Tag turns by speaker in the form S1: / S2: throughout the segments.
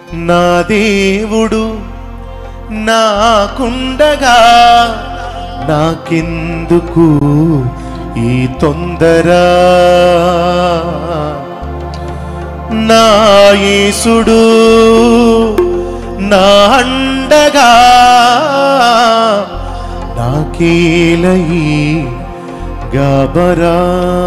S1: నా దేవుడు నాకుండగా నాకెందుకు ఈ తొందర, నా యేసుడు నా అండగా నాకేల ఈ గాబరా.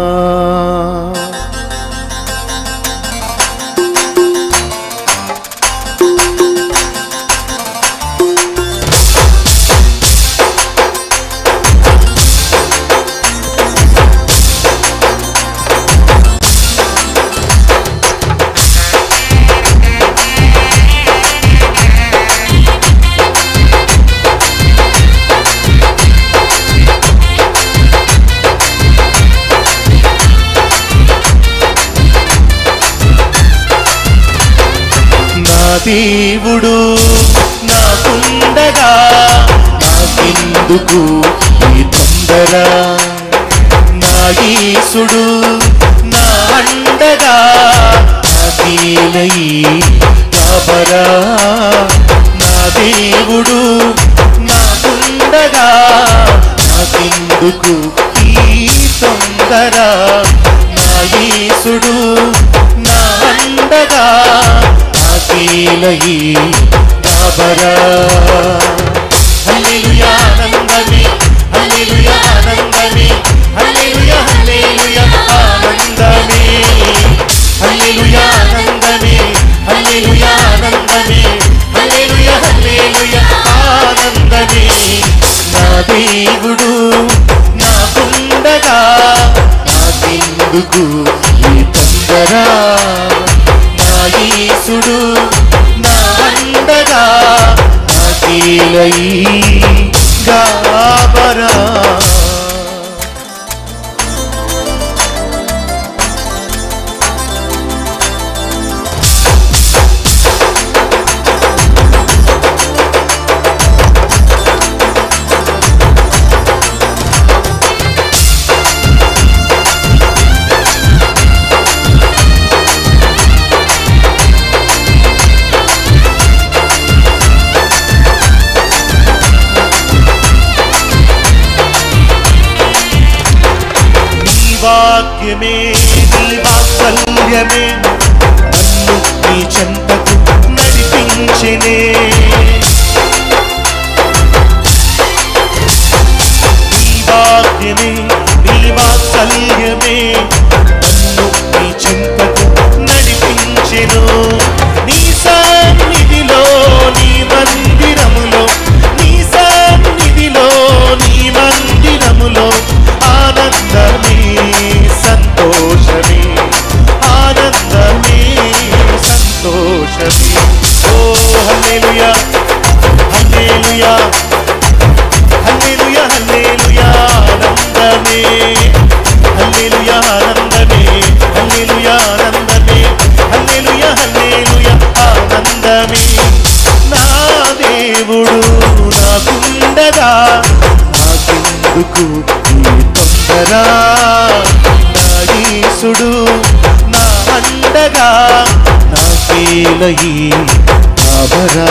S1: దేవుడు నాకుండగా నాకెందుకు ఈ తొందర, నా యేసుడు నా అండగా నాకేల ఈ గాబరా. నా దేవుడు నాకుండగా నాకెందుకు ఈ తొందర, నా యేసుడు నా అండగా నాకేల ఈ గాబరా. హల్లెలూయా ఆనందమే, హల్లెలూయా ఆనందమే, హల్లెలూయా హల్లెలూయా ఆనందమే, హల్లెలూయా ఆనందమే, హల్లెలూయా ఆనందమే, హల్లెలూయా హల్లెలూయా ఆనందమే. నా దేవుడు నాకుండగా నాకెందుకు ఈ తొందర, నా యేసుడు నా అండగా నాకేల ఈ గాబరా. వాక్యమే నీ వాత్సల్యమే నన్ను నీ చెంతకు నడిపించెనే, నీ వాక్యమే నీ వాత్సల్యమే నన్ను నీ చెంతకు నడిపించెను. నీ సన్నిధిలో నీ మందిరములో, నీ సన్నిధిలో నీ మందిరములో ఆనందమే సంతోషమే, ఆనందమే సంతోషమే. ఓ హల్లెలూయా హల్లెలూయా హల్లెలూయా హల్లెలూయా ఆనందమే, హల్లెలూయా ఆనందమే, హల్లెలూయా ఆనందమే, హల్లెలూయా హల్లెలూయా ఆనందమే. నా దేవుడు నాకుండగా నాకెందుకు ఈ తొందర, నా యేసుడు నా అండగా నాకేల ఈ గాబరా.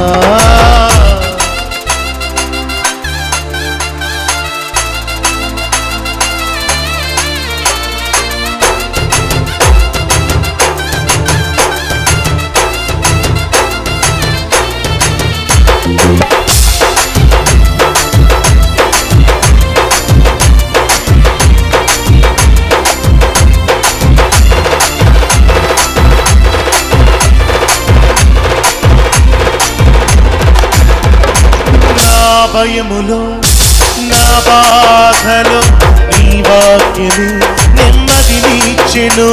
S1: భయములో నా బాధలో నీ వాక్యమే నెమ్మదినిచ్చెను,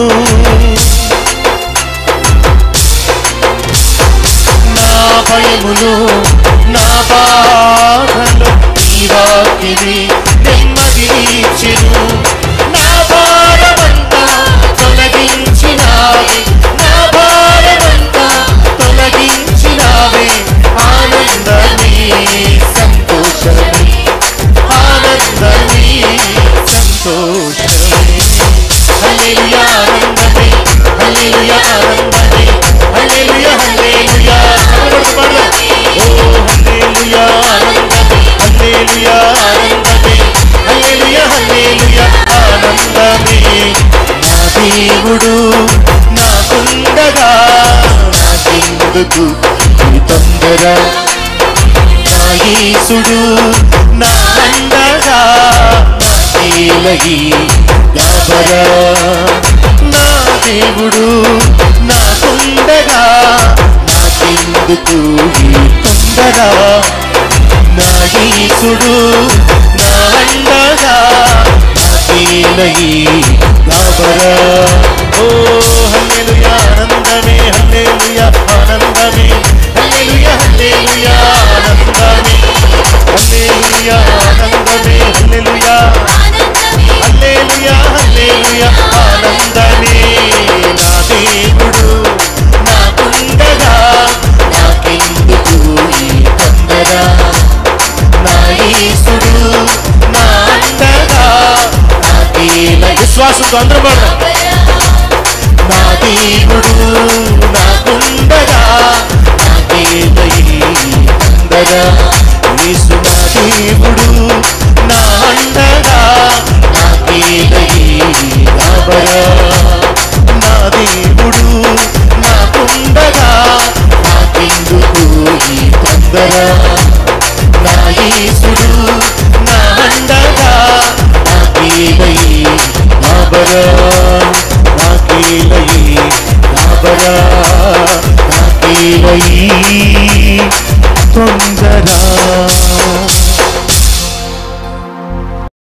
S1: నా భయములో నా బాధలో నీ వాక్యమే నెమ్మదినిచ్చెను. నా భారమంతా తొలగించినావే, నా భారమంతా తొలగించినావే, ఆనందమే సంతోషమే, ఆనందమే సంతోషమే. హల్లెలూయా ఆనందమే, హల్లెలూయా ఆనందమే, హల్లెలూయా హల్లెలూయా నాకెందుకు ఈ తొందర, నా యేసుడు నా అండగా, నాకేలయి గాబరా. నా దేవుడు నాకుండగా, నాకెందుకు ఈ తొందర, నా యేసుడు నా అండగా, నాకేలయి గాబరా. ఓ హల్లెలూయా ఆనందమే, హల్లెలూయా ఆనందమే, హల్లెలూయా హల్లెలూయా ఆనందమే, హల్లెలూయా ఆనందమే, హల్లెలూయా హల్లెలూయా హల్లెలూయా ఆనందమే. నా దేవుడు నాకుండగా, నాకెందుకు ఈ తొందర, నా యేసుడు నా అండగా, నాకేల. విశ్వాసంతో అందరూ పడదాం. నా దేవుడు నాకుండగా, నాకేలయి అందర. యేసు నా దేవుడు నా అండగా, నాకేలయి గాబరా. నా దేవుడు నాకుండగా, నాకెందుకు ఈ తొందర, నా యేసుడు నా అండగా, నాకేలయి గాబరా.